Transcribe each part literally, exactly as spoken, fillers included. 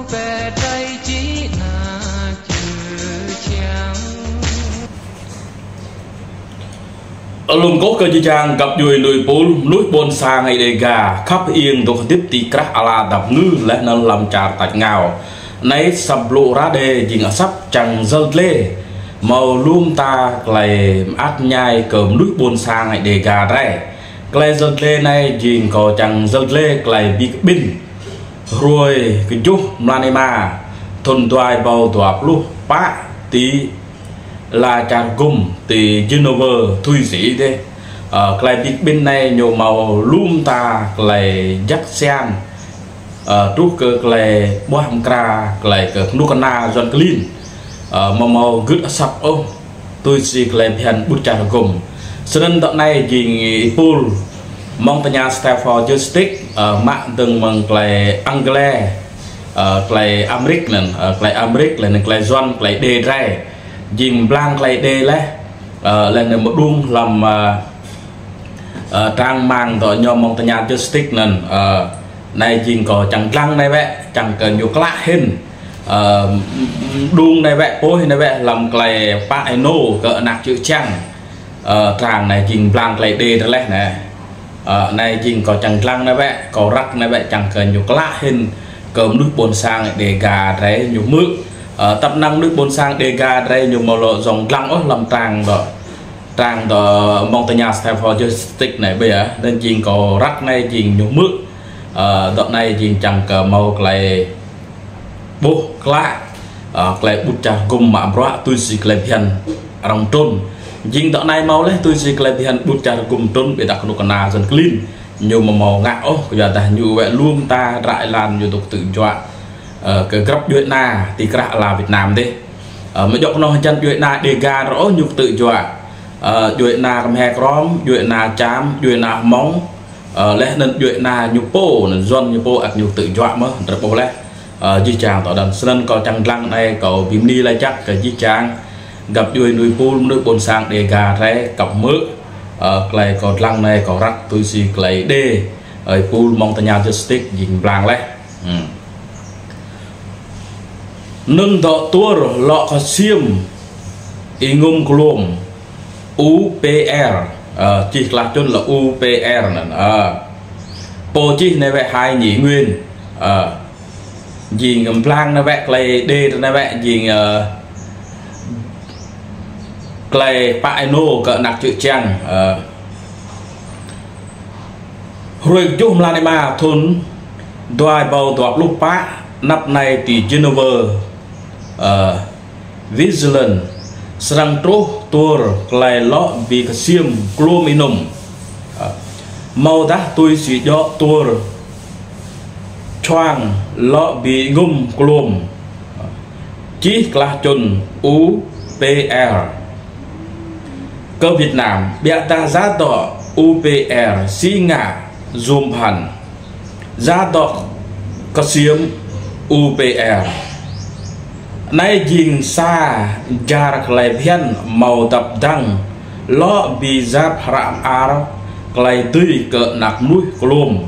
về đây chỉ là chữ chàng lùng cố cơ chi chàng gặp đuôi nuôi pol núi bồn xa ngày đề gà khắp yên đồ tiếp tì krah ala đập ngư lẽ nó làm trà tạch ngào nay sập lộ ra đề dình ở sắp chẳng dơ lê màu lum ta lại át nhai cơm núi bồn xa ngày đề gà đây cái dơ lê này dình có chẳng dơ lê lại bị bình rồi cái chút mani mà thôn toài bầu toạp lúc bá tí là chàng gồm từ Geneva Thụy Sĩ thế ở cái big bên này nhiều màu lum ta lại dắt sen ở trúc cơ lại bó hàm cà lại cơ nukana John Clean ở màu màu gứt sập ô tôi chỉ lại hiện bút chàng gồm cho nên đoạn này gì pool mong tanya Stafford Justice ở mạng từng bằng cái Angle ở cái Americ này ở cái Americ là cái John cái đề rai dìm blanc cái đề lấy lên một đuông làm trang mang rồi nhau mong tanya Justice này này dìm có chẳng lăng này vậy chẳng cần nhiều lạ hình đuông này vậy ôi này vậy làm cái paino cỡ nạc chữ trang trang này dìm blanc cái đề đó lấy này Uh, này dình có chẳng lăng này vậy có rắc này vậy chẳng cần nhiều lạ hình cơm nước bồn sang để gà đấy nhiều mực uh, tập năng nước bồn sang để gà đây nhiều màu lộ dòng lăng ớt làm tràng đó tràng đó mong tanya Stafford Justice này bây giờ nên dình có rắc này dình nhiều mực uh, đoạn này dình chẳng cờ màu lại bố lạ uh, lại bút trà cùng mà bó tôi xịt lại hiền rong trôn dinh đoạn này màu lấy tôi chỉ lại hiện bút trà cùng trốn bị đặt nó còn là dần clean nhiều mà màu ngạo giờ ta nhiều vậy luôn ta lại làm nhiều tục tự dọa cái gấp Việt Nam thì cả là Việt Nam đấy mới dọc nó chân Việt Nam đề ga rõ nhiều tự dọa Việt Nam cầm hè crom Việt Nam chám Việt Nam móng lấy nên Việt Nam nhiều po nên dân nhiều po nhiều tự dọa mới rất po lấy di chàng tỏ đần nên có chẳng lăng này cậu bìm đi lại chắc cái di chàng gặp đuôi nuôi pool nước bồn sang để gà rẽ cọc mỡ ở lại còn lăng này có rắc tôi xì lấy đê ở pool mong tanya Justice dình vàng lấy nâng đọ tua lọ có xiêm ý ngum klom u pê rờ chỉ là chôn là u pê rờ này bộ chi này vậy hai nhị nguyên dình ngầm vàng này vậy lấy đê này vậy dình cái paino cỡ nạc chữ trang rồi chung là mà thôn đoài bầu đoạt lúc bá nắp này thì Geneva Vigilant sang trố tour cái lọ vì cái xiêm chlominum màu đá tôi chỉ cho tour choang lọ bị ngum clom chỉ là chôn u pê rờ cơ Việt Nam bịa ta giá đỏ u pê rờ xí ngả zoom hẳn giá đỏ có xiêm u pê rờ nay dình xa jar lại phiên màu tập đăng lọ bị giáp rạm áo lại tươi cỡ nạc núi clom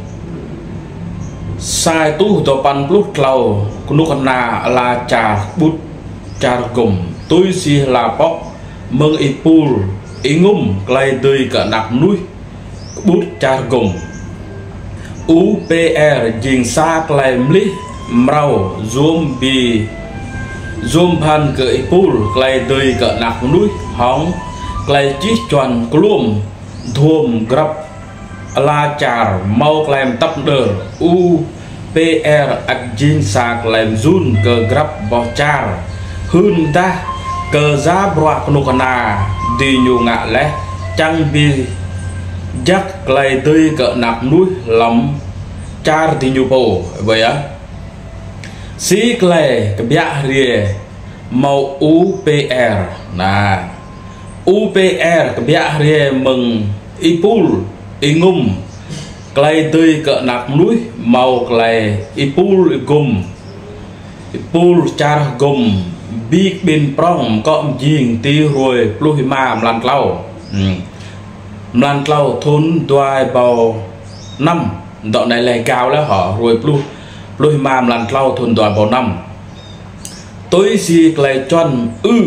sai tu tổ pan lúc lâu nụ con nà là trà bút trà gồm tôi xì là bóc mừng ít pool ý ngum lại tươi cỡ nạc núi bút trà gồm u pê rờ dình xa lại mli mrau zoom bì zoom pan cỡ ít pool lại tươi cỡ nạc núi hóng lại chít tròn clom thuồm grab la char mau klem tấp đờ u pê rờ ajin sa klem zun cơ grab bo char hun ta cơ giá broa nukana đi nhu ngạ lẽ chăng bi chắc lại tươi cỡ nạp núi lắm char đi nhu po vậy á xí klei cái bia rìa màu u pê rờ nà u pê rờ cái bia rìa mừng ipul ingum clay tươi cỡ nạc núi màu clay ipul gum ipul char gum big bên prong có giềng ti rồi pluhima mlan lau mlan lau thôn đoài bầu năm đoạn này là cao là họ rồi plu lôi mà làm lau thôn đoàn bảo năm tôi si lại chọn ư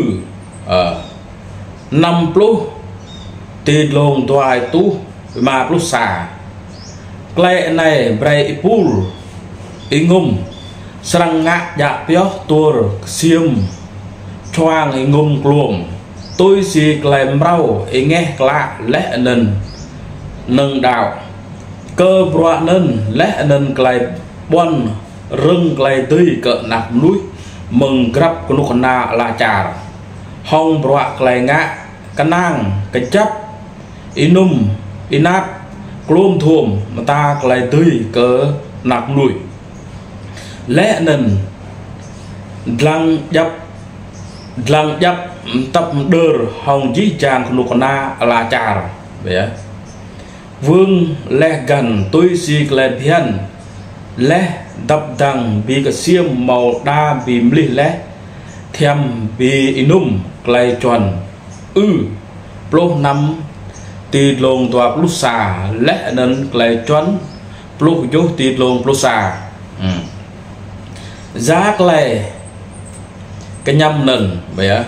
năm plu tiền lồng toài tu mà plu xả cái này bray pul ingum sang ngã dạ béo tua xiêm choang ingum luồng tôi si lại rau nghe lạ lẽ nền nâng đạo cơ bọa nền lẽ nền lại bon rừng lại tươi cỡ nạp núi mừng grab của nó na là chả hong bọa lại ngã cái nang cái chấp inum inat clom thuồng mà ta lại tươi cỡ nạp núi lẽ nền lăng dập lăng dập tập đơ hồng dí chàng của nó na là chả vậy vương lẽ gần tôi si lại hiền lẽ đập đằng bị cái xiêm màu đa bị mì lẽ thêm bị inum lại tròn ư plo năm tì lồng tòa plo xà lẽ nên lại tròn plo vô tì lồng plo xà giá lại cái nhâm nần vậy á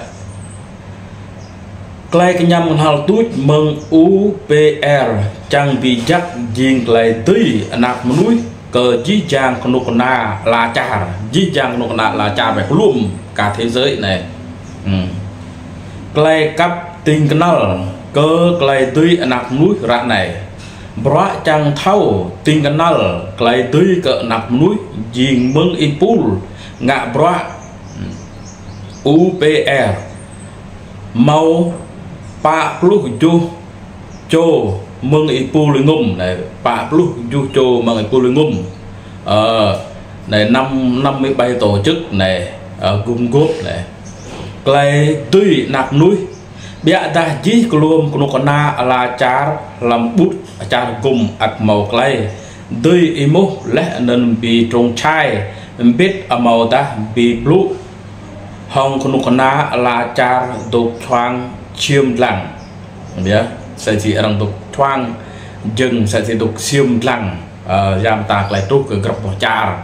cái cái nhâm hal tút mừng u pê rờ chẳng bị chắc riêng lại tươi nạp núi cờ dí chàng con nô na là cha dí chàng con nô na là cha về luôn cả thế giới này cái cặp tình canal cơ cái tươi nạp núi ra này bra chàng thâu tình canal cái tươi cỡ nạp núi riêng mừng impul ngạ bra u pê rờ màu pa plus chu chu mừng impul ngum này pa plus chu chu mừng impul ngum ờ này năm năm mươi bảy tổ chức này ở cung cốt này cái tươi nạp núi bịa ta chỉ luôn của nó na là char làm bút char cùng ạc màu cái tươi imo lẽ nên bị trồng chai biết ở màu ta bị blue hồng của nó na là char đục thoang chiêm lặng biết sẽ chỉ rằng đục thoang dừng sẽ chỉ đục chiêm lặng giảm tạc lại trúc cái grab bỏ char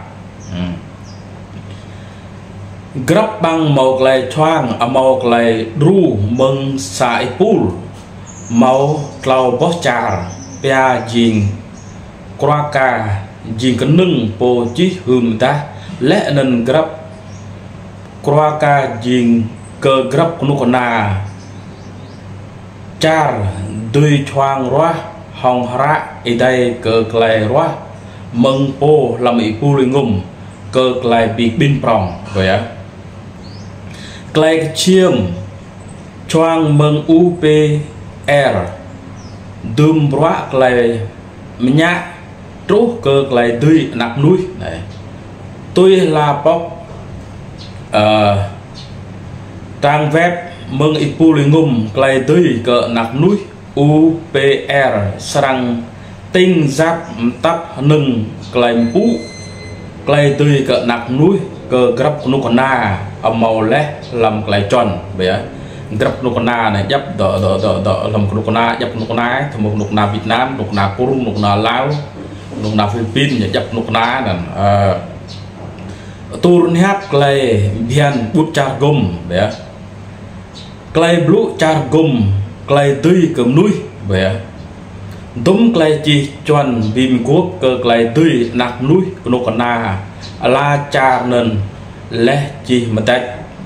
grab bằng màu lại thoang ở màu lại ru mừng sai pul màu clau bỏ char pia jing kraka jing cái nưng po chí hùm ta lẽ nên grab kraka jing cơ grab của nó còn na char đuôi thoang roa hong ra ở đây cơ lại roa mừng po làm ý pu ngum cơ lại bị bin prong vậy á cái chiêm choang mừng u pê rờ đùm roa lại nhá trú cơ lại tươi nạp núi này tôi là bóc trang web mừng ý pu ngum lại tươi cỡ nạp núi u pê rờ sang tinh giáp tắc nâng cái mũ cái tươi cỡ nạp núi cơ grab nó còn na âm màu lẽ làm cái tròn vậy grab nó còn na này dấp đỡ đỡ đỡ đỡ làm nó còn na dấp nó còn na thì một nục na Việt Nam nục na Purung nục na Lào nục na Philippines nhà dấp nục na nè turun hát cái biên bút char gum vậy cái blue char gum cái tươi cầm núi vậy đúng cái chi tròn bìm quốc cơ cái tươi nạp núi của nó còn na la cha nên lẽ chi mà tách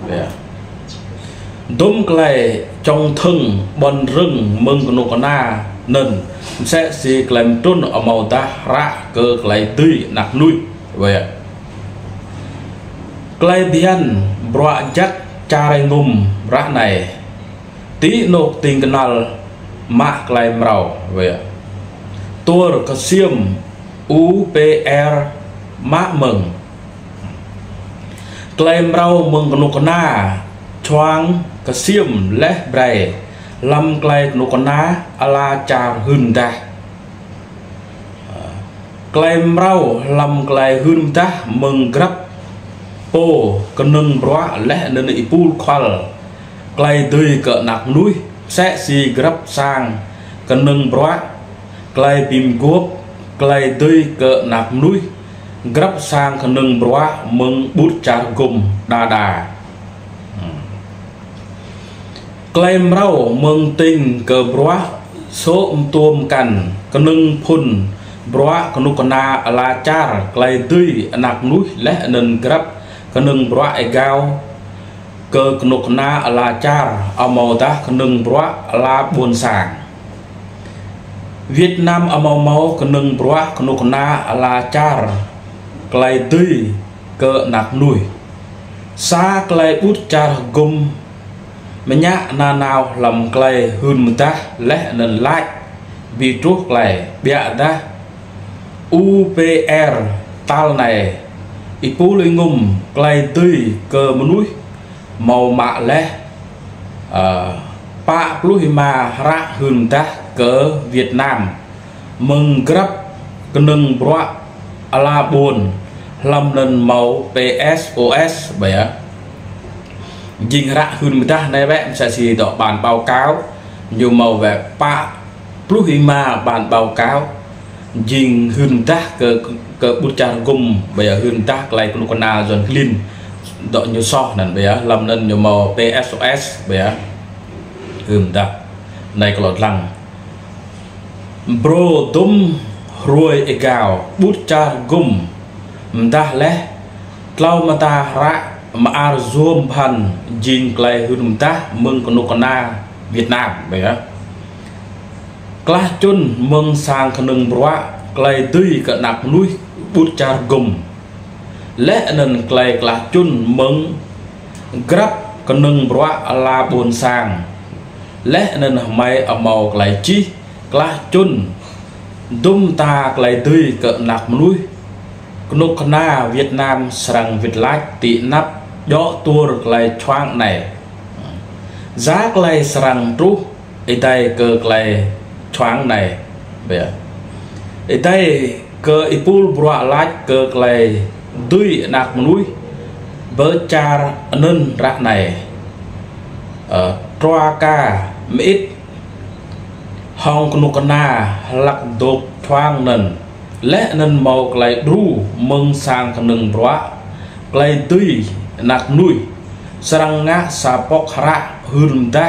đúng cái trong thân bon rừng mừng của nó còn na nên sẽ xì làm trôn ở màu ta ra cơ cái tươi nạp núi vậy cái biên bọa chắc cha ngum ra này tí nộp tình canal mạ cái màu vậy tua cái xiêm u pê rờ mạ mừng cái màu mừng của nó na choang cái xiêm lẽ bày làm cái nó na ala char hưng ta cái màu làm cái hưng ta mừng grab po cái nâng bọa lẽ nên ipul khoal cái tươi cỡ nạp núi sẽ si grab sang cái nâng bọa cái bìm quốc cái tươi cỡ nạp núi grab sang khả nâng bó mừng bút trả gùm đà đà claim rau mừng tình cờ bó số tuôm cằn khả nâng phun bó khả nụ na là char clay tươi nạc núi lẽ nâng grab khả nâng bó ai gao cơ khả nụ na là char ở màu ta khả nâng bó là buồn sàng Việt Nam ở màu màu khả nâng bó khả nụ na là char clay tươi cơ nạc núi xa clay bút char gum mình nhá na nào làm clay hơn một ta lẽ nâng lại vì trước clay bịa ra u pê rờ tal này ipu linh ngum clay tươi cơ núi màu mạ lẽ pa pluhima ra hơn ta cơ Việt Nam mừng grab nâng bó là buồn lâm nền màu pê ét ô ét vậy dinh ra hơn người ta này vậy sẽ chỉ đọc bản báo cáo nhiều màu về pa pluhima bản báo cáo dinh hơn ta cơ cơ bút trà gum bây giờ hơn ta lại cũng còn nào dần clean đọc nhiều so này bây giờ lâm nền nhiều màu pê ét ô ét bây giờ hơn ta này có lọt lăng bro tum ruồi e gạo bút cha gum mdah leh lau mata ra maar zoom pan jin clay hun ta mừng konokana Việt Nam vậy á class chun mừng sang khẩn bro clay tươi cỡ nạc núi bút cha gum lẽ nên clay class chun mừng grab khẩn bro là buồn sang lẽ nên mày ở màu clay chi class chun đum ta lại tươi cỡ nạc núi nô na Việt Nam sang Việt Lách tị nắp gió tour lại choang này giá lại sang trú ở đây cờ lại choang này về ở đây cờ ipul bọa lách cờ lại tươi nạc núi bơ cha nên rạ này ở troa ca mít hong nô na lạc đột thoang nền lẽ nên màu lại đu mừng sang khẩn nâng bó lại tươi nạc nuôi sang ngã sa bọc ra hương ta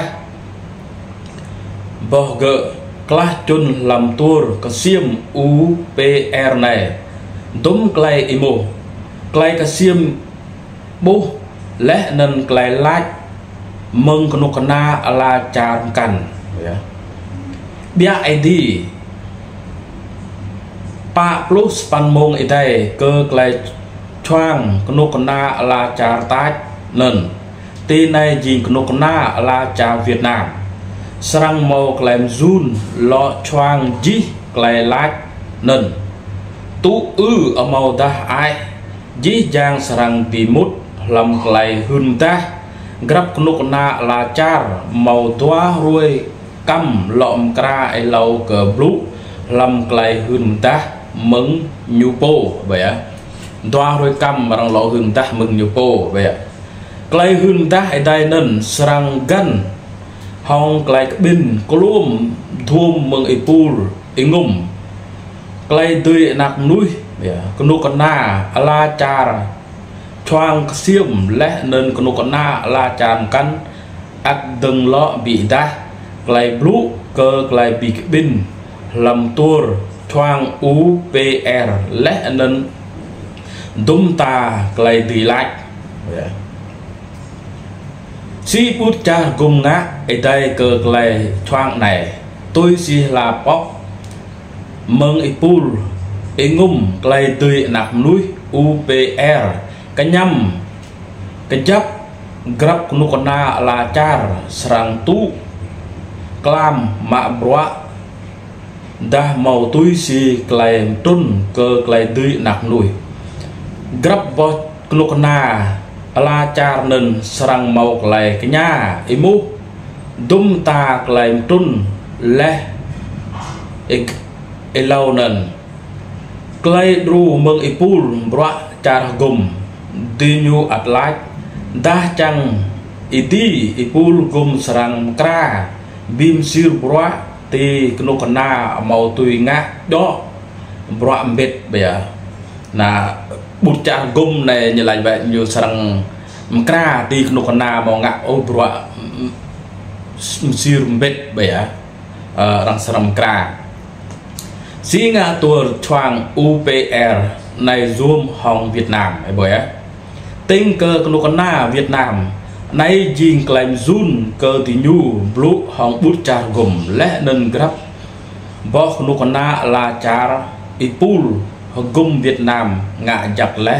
bỏ gỡ class chun làm tour có xiêm u pê rờ này đúng lại imo lại có xiêm bố lẽ nên lại lại mừng nô na là chà cằn bia i đê pa plus pan mong ở đây cơ lại choang nô na là trà tách nên tên này gì nô na là trà Việt Nam sang màu làm run lo choang gì lại lách nên tú ư ở màu ta ai dĩ giang sang vì mút làm lại hơn ta grab nô na là char màu toa ruồi căm lọm kra ai lâu cờ blue làm lại hơn ta mừng nhu po vậy á toa rồi căm mà đang lọ hơn ta mừng nhu po vậy lại hơn ta ở đây nên sang gan hong lại bin colum thum mừng ipul ingum lại tươi nạc núi vậy con nô con na la char choang xiêm lẽ nên con nô con na la cham căn ác đừng lọ bị ta lại blue cơ lại bị bin làm tour choang u pê rờ lẽ nên đum ta lại đi lại si bút cha gum ngã ở đây cơ lại choang này tôi chỉ là bóc mừng ipul ingum lại tươi nạc núi u pê rờ cái nhâm cái chấp grab nô na là char sang tu clam mạ bọa dah màu túi si clay tun cơ clay tươi nạc núi grab bot nô na là char nên sang màu clay cái nhà imu dum ta clay tun le ik elau nên clay ru mừng ipul bọa char gum dinyu atlat dah chang iti ipul gum serang kra bim sir bro ti knoka na mau tui ngã đó bro mbet bây giờ là bút cha gum này như là vậy như sang kra thì nó còn na mong ngạ ô bro sir bet bẻ răng sang kra xí ngạ tua choang u pê rờ này zoom hong Việt Nam ấy bữa tên cơ nó còn na Việt Nam nay jing claim zun cơ thì nhu blue hong bút cha gum lẽ nên grab bo nó còn na là cha ipul gum Việt Nam ngạ giặc lẽ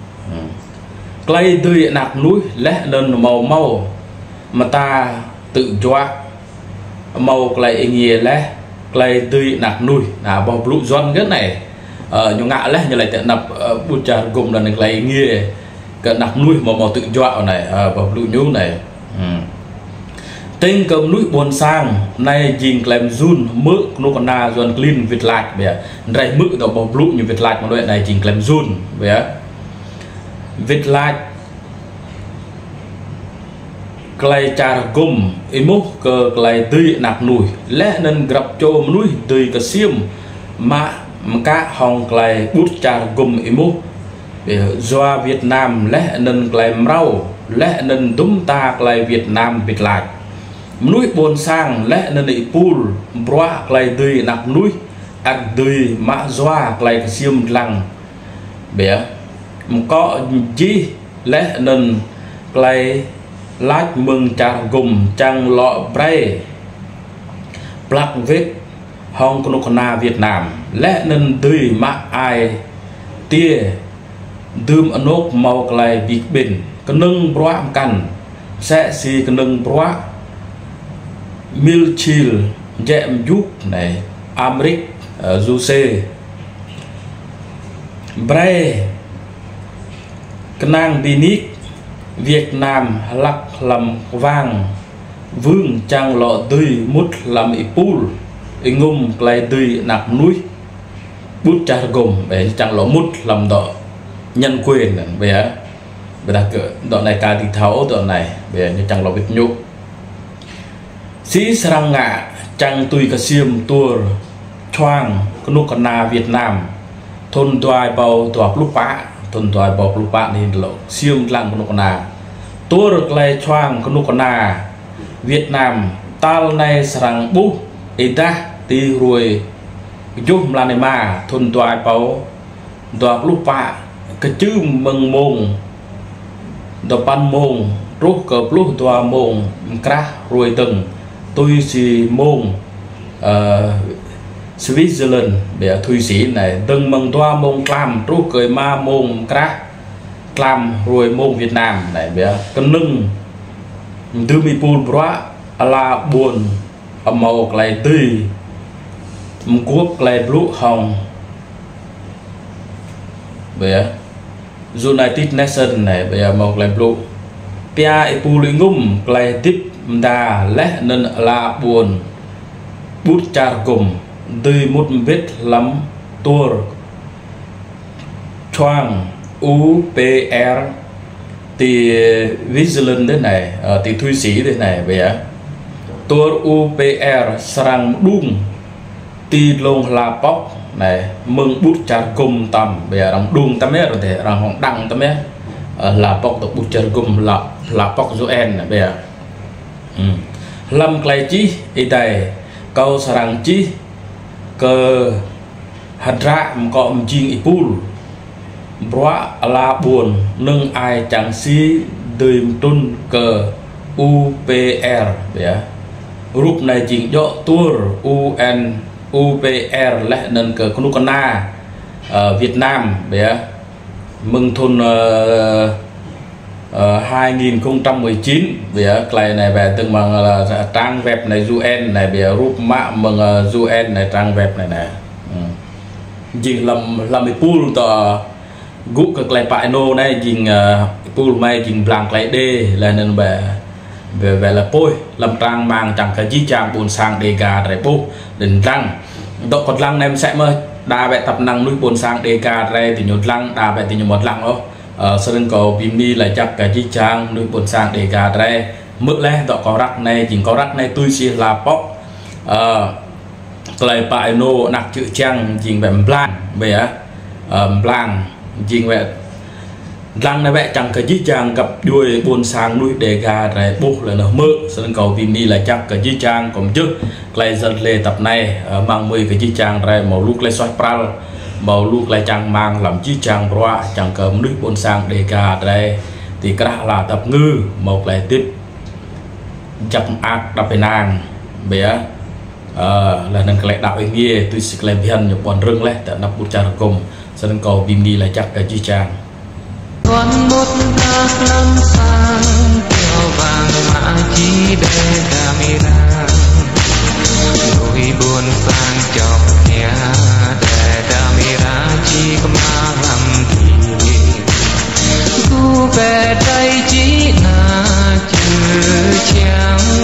clay tươi nạc núi lẽ nên màu màu mà ta tự choa màu clay nghề lẽ clay tươi nạc núi là bao blue zon cái này ở uh, ngạ lẽ như lại tiện nạp uh, bút trà gum là clay nghề cái nạc núi màu màu tự choa này uh, bao blue nhú này um. Tên cầm núi buồn sang nay dình làm run mỡ nó còn na dọn clean Việt Lạc bè đây mỡ đó bao blue như Việt Lạc mà loại này dình làm run bè Việt Lạc clay trà gum imo cơ clay tươi nạc núi lẽ nên gặp cho núi tươi cả xiêm mà cá hồng clay bút trà gum imo do Việt Nam lẽ nên clay rau lẽ nên đúng ta clay Việt Nam Việt Lạc núi buồn sang lẽ nên bị pool bra clay tươi nạc núi ăn tươi mã doa clay cả xiêm lăng bè có gì lẽ nên clay lát mừng trà gum trăng lọ bray black vết hong konokona Việt Nam lẽ nên tươi mã ai tia đơm anok màu clay bị bình cái nâng bra cằn sẽ xì cái nâng bra mil chill dẹm giúp này Amric Juice bray cái nàng binic Việt Nam lắc làm vàng vương trang lọ tươi mút làm ipul ngum clay tươi nạc núi bút trà gồm để trang lọ mút làm đỏ nhân quyền về về đặc cỡ đoạn này ca thì tháo đoạn này về như trang lọ bít nhụ sĩ sang ngạ trang tùy cả xiêm tour choang nút còn na Việt Nam thôn toài bầu tòa lúc bạ thôn toài bầu lúc bạ thì lộ xiêm lặng nút còn na tour clay choang nút còn na Việt Nam tal này sang bú ita ti ruồi giúp là này mà thôn toài bầu tòa lúc bạ cái chữ mừng mông đập ban mông rút cờ lúc tòa mông cra ruồi từng tôi xì mông Switzerland để Thụy Sĩ này từng mừng toa mông clam rút cười ma mông cra clam rồi mông Việt Nam này bé cân nưng từ mi pul bra là buồn màu clay tươi quốc clay blue hồng bé United Nations này bé màu clay blue pia ipulingum clay tiếp đà lẽ nên là buồn bút trà gồm tươi một vết lắm tour choang u pê rờ thì Switzerland thế này thì Thụy Sĩ thế này về tour u pê rờ sang đung ti lông là bóc này mừng bút trà gồm tầm về rằng đung tầm ấy rồi thì rằng họ đăng tầm ấy là bóc được bút trà gồm là là bóc joen này về lâm clay chi ý đây câu sarang chi cơ hạt ra có ông chinh ipul bra là buồn nâng ai chẳng si đời tuân cờ u pê rờ vậy rút này chính do tour un u pê rờ lẽ nên cờ con na ở Việt Nam vậy mừng thôn Uh, hai nghìn không trăm mười chín về cái này về từng bằng là trang web này u en này về rút mã mừng uh, u en này trang web này này gì làm làm cái pool tờ gục cái cái bài nô này dình uh, pool mai dình blank lại đê là nên về về về là pôi làm trang mang chẳng cái gì trang buồn sang đề gà để bố đừng răng độ còn lăng em sẽ mơ đa về tập năng núi buồn sang đề gà đây thì nhột lăng đa về thì nhột một lăng đó ở sân cầu bìm đi là chắc cái chiếc trang nuôi buồn sang để gà đây mức lẽ đó có rắc này chỉ có rắc này tôi chỉ là bóc lại bài nô nặc chữ trang chỉ về blank về blank jing vẹt lăng này vẹt chẳng cái gì chàng gặp đuôi buồn sang nuôi để gà rồi buộc là nó mơ sân cầu vì đi là chắc cái gì chàng còn trước lại dần lề tập này mang mười cái gì chàng rồi màu lúc lại xoay pral màu lúc lại chàng mang làm chi chàng roa chẳng cầm nước buồn sang để gà đây thì cái là tập ngư một lại tiếp chặt ác đập bên nàng bé là nâng lại đạo ý nghĩa tôi sẽ làm viên nhập bọn rừng lên tại nắp bút trà cùng sân cầu bìm đi lại chắc cái chi chàng con một thác lâm sang kêu vàng mã chi để camera đôi buồn sang chọc nhà để camera chi có ma làm gì tu về đây chỉ là chữ chàng